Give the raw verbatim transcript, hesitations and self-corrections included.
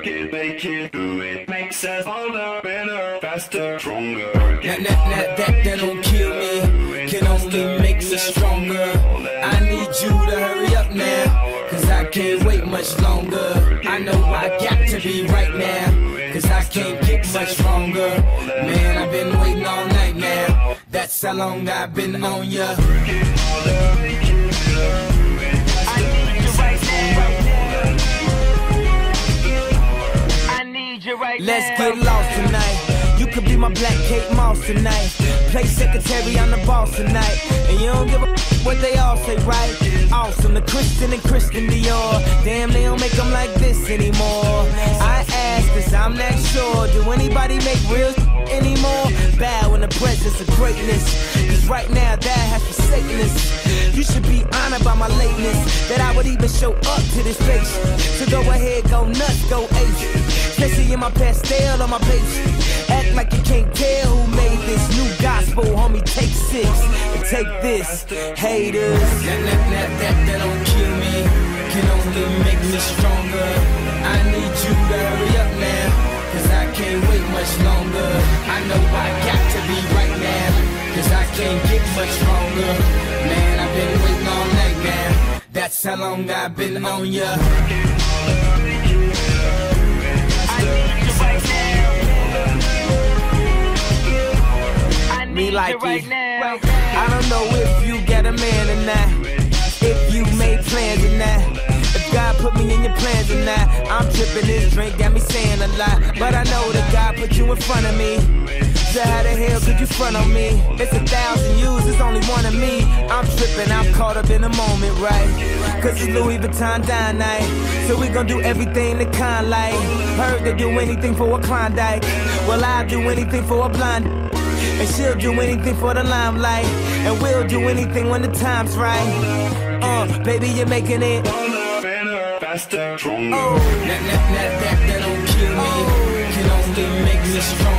work it, make it, do it. Makes us harder, better, faster, stronger. That, that, that, that, that don't kill me, can only make me stronger. I need you to hurry up now, cause I can't wait much longer. I know I got to be right now, cause I can't get much stronger. Man, I've been waiting all night now, that's how long I've been on ya. Let's get lost tonight. You could be my black Kate Moss tonight. Play secretary, I'm the boss tonight. And you don't give a what they all say, right? Awesome, the Christian and Christian Dior. Damn, they don't make them like this anymore. I ask, cause I'm not sure. Do anybody make real anymore? Bow in the presence of greatness, cause right now that has forsaken us. You should be honored by my lateness, that I would even show up to this place. So go ahead, go nuts, go ace. Especially in my pastel on my page. Act like you can't tell who made this new gospel, homie. Take six and take this, haters. That, that, that, that, that don't kill me, can only make me stronger. I need you to hurry up now, cause I can't wait much longer. I know I got to be right now, cause I can't get much stronger. Man, I've been waiting all night now, that's how long I've been on ya. Me like it. I don't know if you got a man or not, if you made plans or not, if God put me in your plans or not. I'm tripping, this drink got me saying a lot, but I know that God put you in front of me. So how the hell could you front on me? It's a thousand yous, it's only one of me. I'm tripping, I'm caught up in the moment, right? Cause it's Louis Vuitton dine night, so we gon' do everything the kind like. Heard they do anything for a Klondike, well I'll do anything for a blonde. And she'll do anything for the limelight, and we'll do anything when the time's right. Uh, baby, you're making it Better, faster, stronger. Oh, that, that, that, that, that don't kill me, can only make me stronger.